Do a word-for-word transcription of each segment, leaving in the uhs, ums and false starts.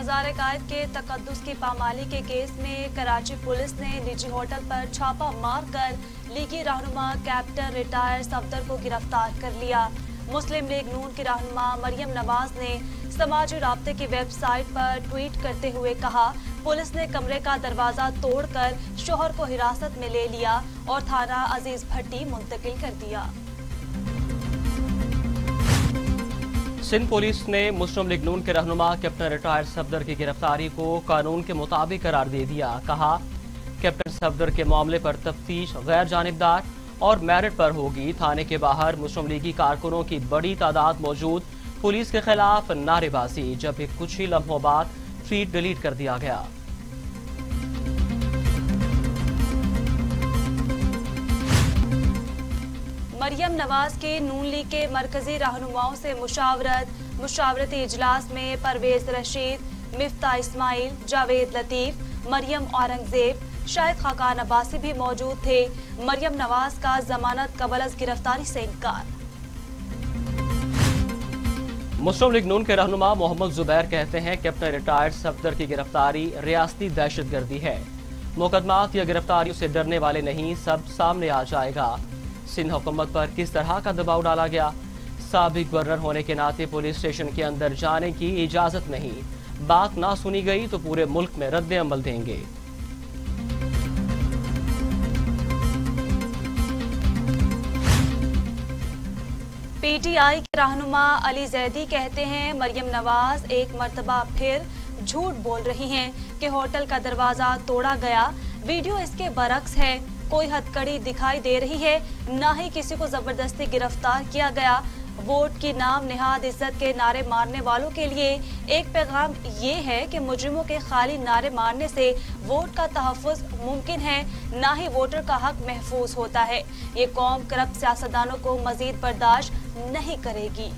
मज़ार कायद के तकद्दुस की पामाली के केस में कराची पुलिस ने निजी होटल पर छापा मारकर लीगी रहनुमा कैप्टन रिटायर सफदर को गिरफ्तार कर लिया। मुस्लिम लीग नून की रहनुमा मरियम नवाज ने समाजी राब्ते की वेबसाइट पर ट्वीट करते हुए कहा, पुलिस ने कमरे का दरवाजा तोड़कर शोहर को हिरासत में ले लिया और थाना अजीज भट्टी मुंतकिल कर दिया। सिंध पुलिस ने मुस्लिम लीग नून के रहनुमा कैप्टन रिटायर सफदर की गिरफ्तारी को कानून के मुताबिक करार दे दिया। कहा, कैप्टन सफदर के मामले पर तफ्तीश गैर जानिबदार और मेरिट पर होगी। थाने के बाहर मुस्लिम लीगी कारकुनों की बड़ी तादाद मौजूद। पुलिस के खिलाफ नारेबाजी, जबकि कुछ ही लम्हों बाद ट्वीट डिलीट कर दिया गया। मरियम नवाज के नून लीग के मरकजी रहनुमाओं से मुशावरत। मुशावरती इजलास में परवेज रशीद, मिफ्ता इस्माइल, जावेद लतीफ, मरियम औरंगजेब, शाहिद खाकान अब्बासी भी मौजूद थे। मरियम नवाज का जमानत कबल अज गिरफ्तारी से इनकार। मुस्लिम लीग नून के रहनुमा मोहम्मद जुबैर कहते हैं, कैप्टन रिटायर्ड सफदर की गिरफ्तारी रियासती दहशतगर्दी है। मुकदमात या गिरफ्तारियों से डरने वाले नहीं, सब सामने आ जाएगा। सिंध हुकूमत पर किस तरह का दबाव डाला गया? साबिक गवर्नर होने के नाते पुलिस स्टेशन के अंदर जाने की इजाजत नहीं। बात ना सुनी गई तो पूरे मुल्क में रद्द अमल देंगे। पीटीआई के रहनुमा अली जैदी कहते हैं, मरियम नवाज एक मर्तबा फिर झूठ बोल रही हैं कि होटल का दरवाजा तोड़ा गया। वीडियो इसके बरक्स है। कोई हथकड़ी दिखाई दे रही है, ना ही किसी को जबरदस्ती गिरफ्तार किया गया। वोट की नाम निहाद इज्जत के नारे मारने वालों के लिए एक पैगाम ये है कि मुजरिमों के खाली नारे मारने से वोट का तहफ़्फ़ुज़ मुमकिन है, ना ही वोटर का हक महफूज होता है। ये कौम करप्ट सियासतदानों को मजीद बर्दाश्त नहीं करेगी।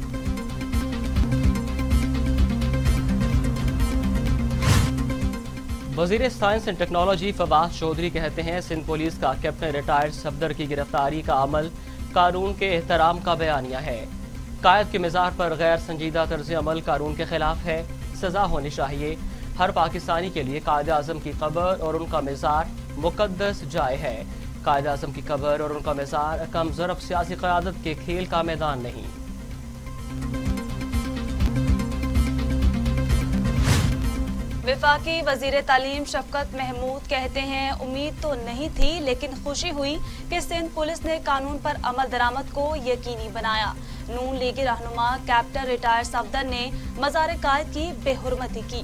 वजीर science and technology Fawad Chaudhry कहते हैं, सिंध पुलिस का कैप्टन रिटायर्ड सफदर की गिरफ्तारी का अमल कानून के एहतराम का बयानिया है। कायद के मिजाज पर गैर संजीदा तर्ज अमल कानून के खिलाफ है, सजा होनी चाहिए। हर पाकिस्तानी के लिए कायद आज़म की कब्र और उनका मिजार मुकद्दस जाय है। कायद आज़म की कब्र और उनका मिजार कम ज़रफ़ सियासी क़यादत के खेल का मैदान नहीं। वफाकी वजीर तालीम शफकत महमूद कहते हैं, उम्मीद तो नहीं थी लेकिन खुशी हुई कि सिंध पुलिस ने कानून पर अमल दरामद को यकीनी बनाया। नून लीगी रहनुमा कैप्टन रिटायर सफदर ने मज़ार कायद की बेहुरमती की।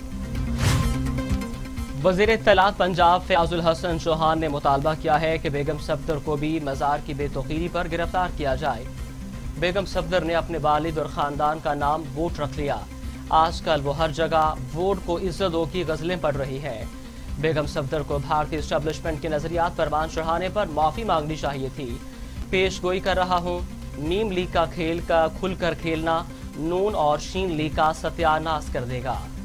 वज़ीर इत्तलात पंजाब फयाजुल हसन चौहान ने मुतालबा किया है कि बेगम सफदर को भी मज़ार की बेतौकीरी पर गिरफ्तार किया जाए। बेगम सफदर ने अपने वालिद और ख़ानदान का नाम वोट रख लिया। आजकल वो हर जगह वोट को इज्जत दो की गजलें पढ़ रही है। बेगम सफदर को भारतीय एस्टेब्लिशमेंट के नजरियात पर बांध चढ़ाने पर माफी मांगनी चाहिए थी। पेश गोई कर रहा हूँ, नीम लीग का खेल का खुलकर खेलना नून और शीन लीग का सत्यानाश कर देगा।